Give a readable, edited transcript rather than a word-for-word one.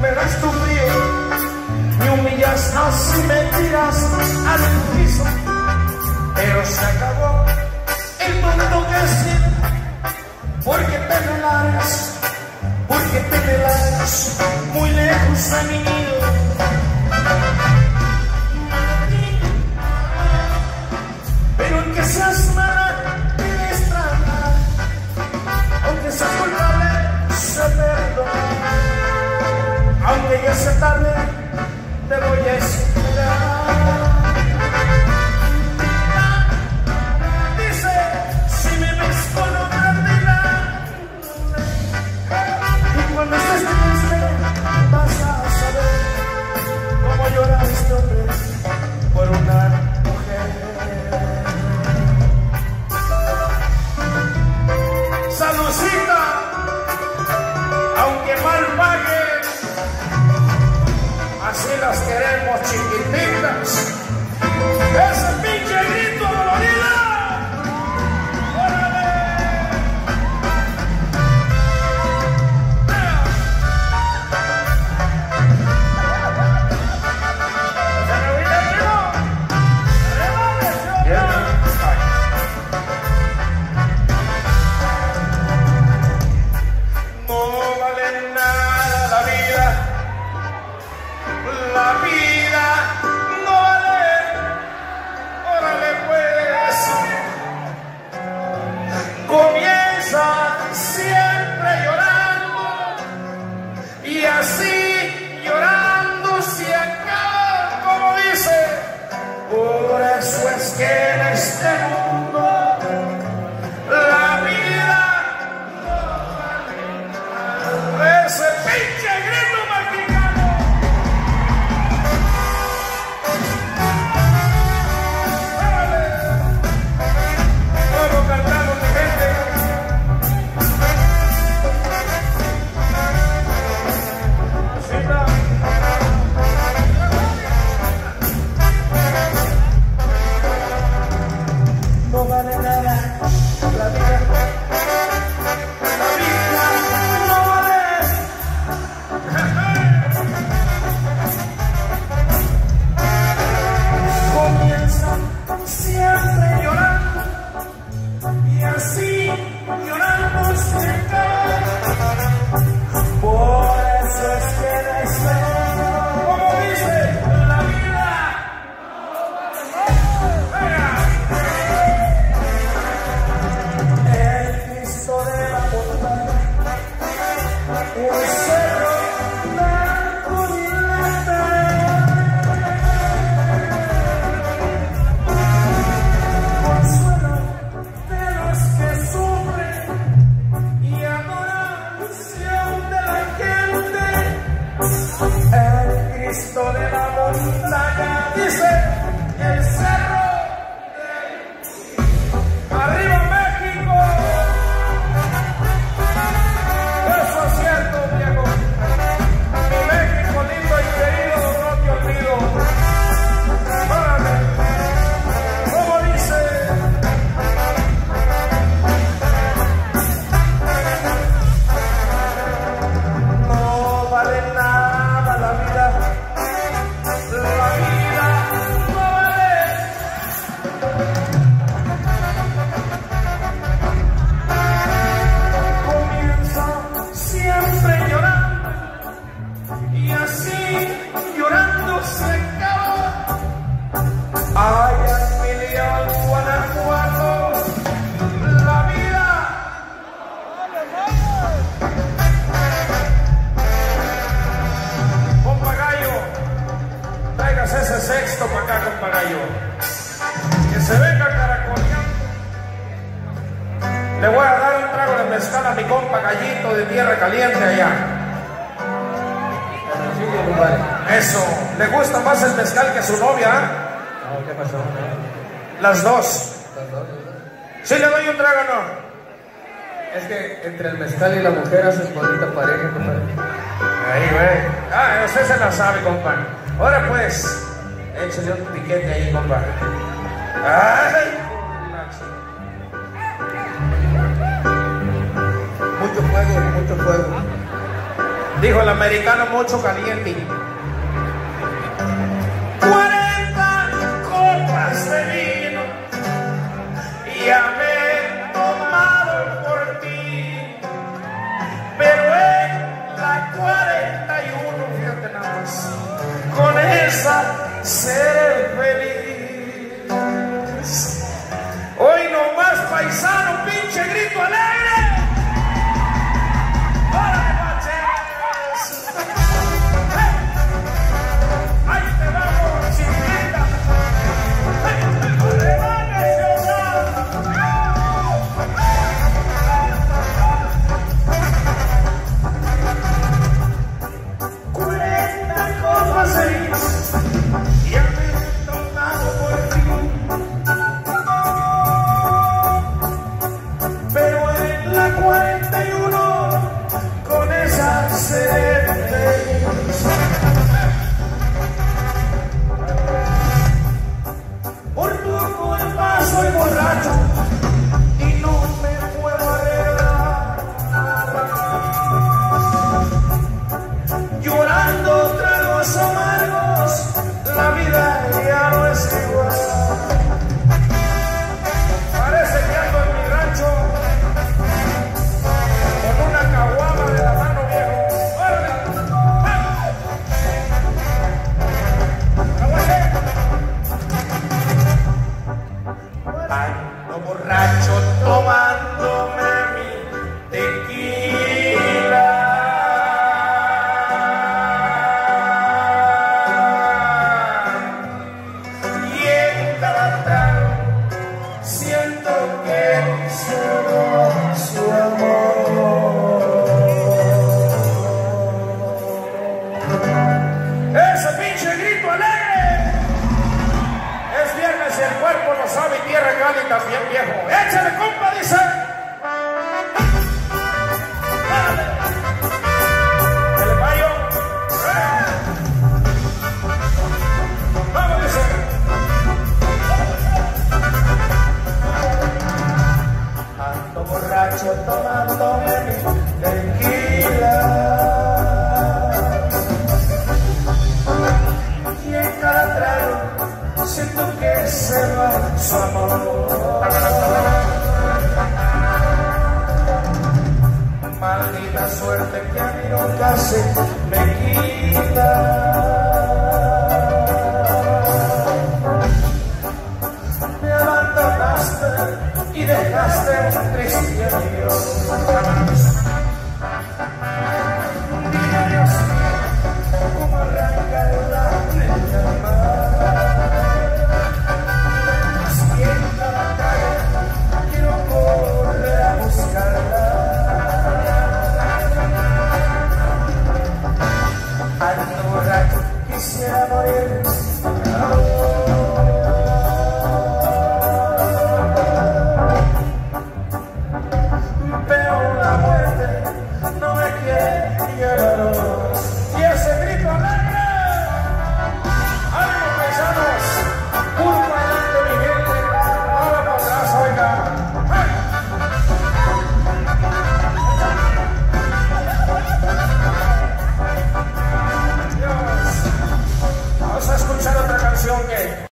eras tu frío, me humillas así, me tiras al piso, pero se acabó el mundo que sí, porque te me largas, muy lejos a mi nido. Pero aunque seas mala, tienes trampa, aunque seas culpable, se perdona. Aunque ya sea tarde, te voy a esperar. Dice, si me ves con otra tela, y cuando estés triste, vas a saber cómo llora este hombre por una mujer. Saludcita, aunque mal pagues, así las queremos chiquititas. Ese pinche grito dolorida. ¡Órale! Le voy a dar un trago de mezcal a mi compa Gallito de Tierra Caliente allá. Eso, le gusta más el mezcal que su novia, ¿eh? No, ¿qué pasó? Las dos. ¿Sí le doy un trago o no? Es que entre el mezcal y la mujer hacen bonita pareja, compadre. Ahí, güey. Ah, usted se la sabe, compa. Ahora pues, échale un piquete ahí, compa. ¡Ay! Mucho fuego, mucho fuego. Dijo el americano mucho caliente. 40 copas de vino ya me he tomado por ti, pero en la 41, fíjate nada más, con esa seré feliz. Hoy nomás, paisano, pinche grito alegre. ¡Órale, baches! ¡Ahí te vamos, chiquita! ¡Levánese, hogar! 40 copas de vino ya me he tomado por ti, pero en la 41 con esa seré feliz. Por tu culpa soy borracho y no me puedo arreglar, llorando tragos amargos, la vida ya no es igual. Parece que ando en mi rancho con una caguama de la mano, viejo. ¡Órale! ¡Aguante! Ando borracho tomándome mi tequila, y en cada trago siento que se va su amor. Ese pinche grito alegre. Es viernes y el cuerpo lo sabe y tierra cali también, viejo. ¡Échale, compa! Dice. ¡Dale! ¡El mayo! ¡Vamos, dice! Ando borracho tomándome mi tequila, y en cada trago siento que se va su amor. Maldita suerte que a mí nunca se me quita.